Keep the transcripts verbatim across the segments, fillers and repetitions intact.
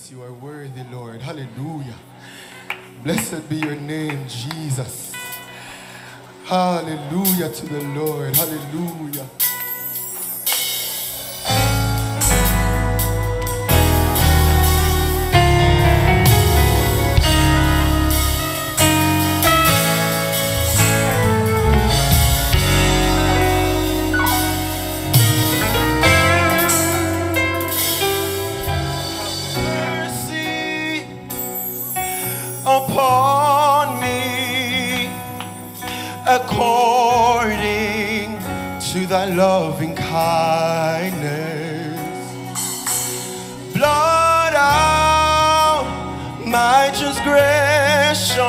Jesus, you are worthy, Lord. Hallelujah. Blessed be your name, Jesus. Hallelujah to the Lord. Hallelujah. Upon me, according to thy loving kindness, blot out my transgressions,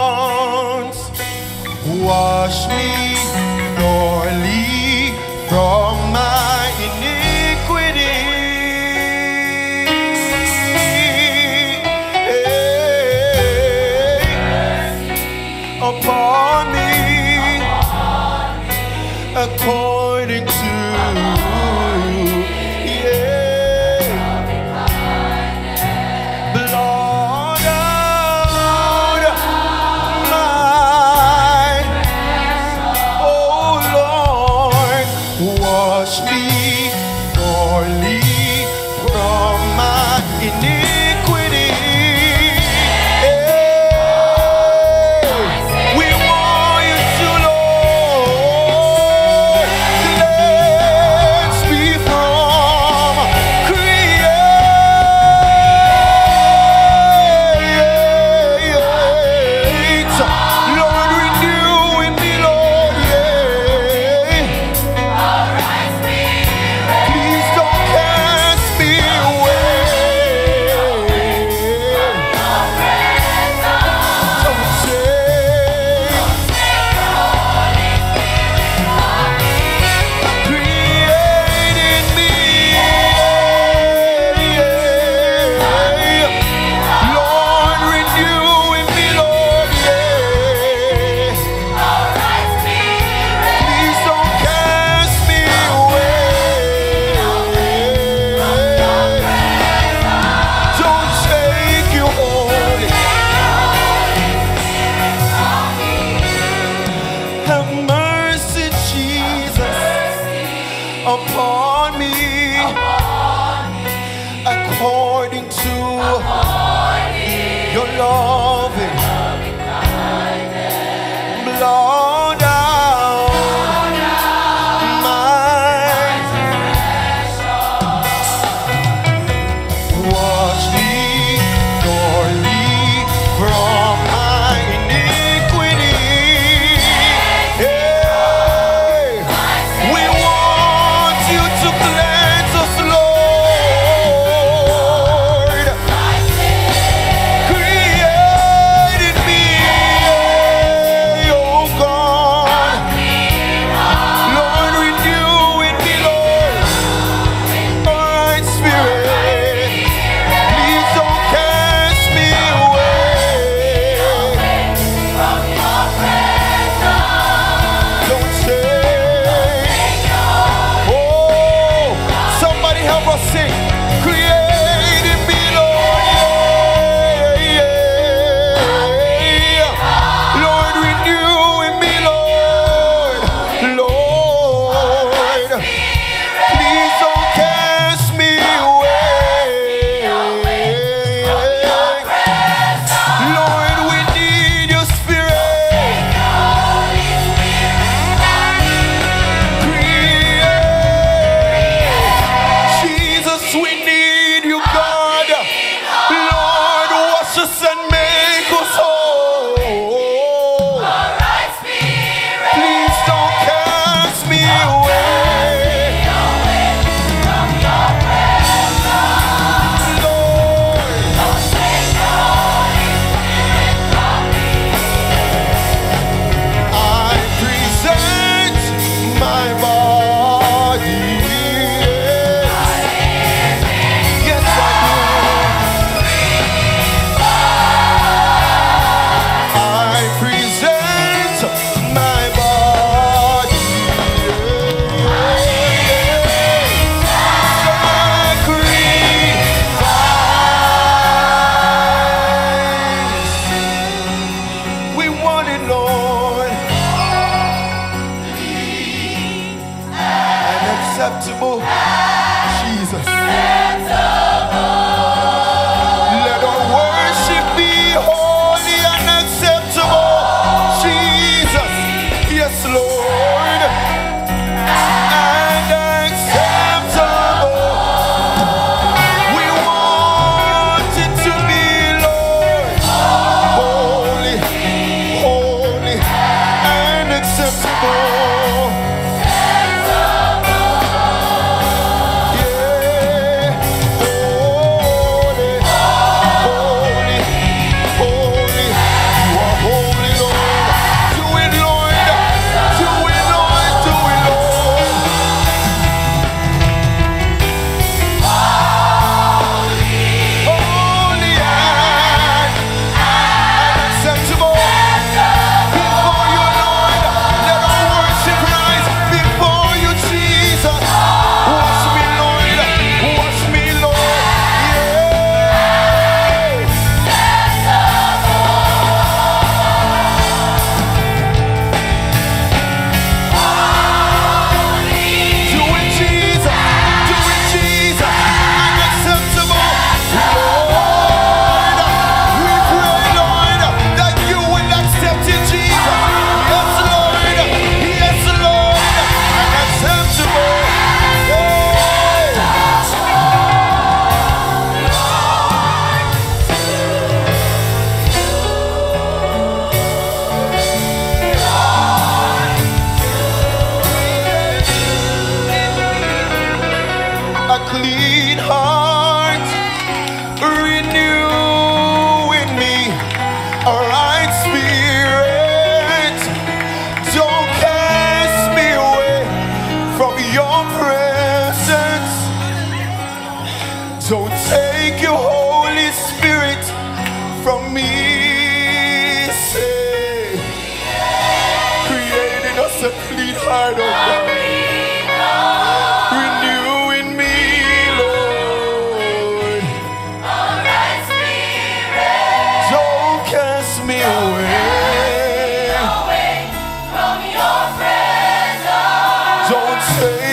wash me thoroughly from my iniquity. Upon me, according to, yeah, blot out my, oh Lord, wash me thoroughly from my iniquity. Upon me, upon me, according to according your loving, loving kindness, blot out my transgressions, wash me thoroughly from my iniquity. Hey, we want you to acceptable. Jesus. Let our worship be holy and acceptable. Jesus. Yes, Lord. And acceptable. We want it to be, Lord, holy, holy, and acceptable. Clean heart, renew in me a right spirit. Don't cast me away from your presence. Don't take your Holy Spirit from me. Say, create in us a clean heart, oh God. Say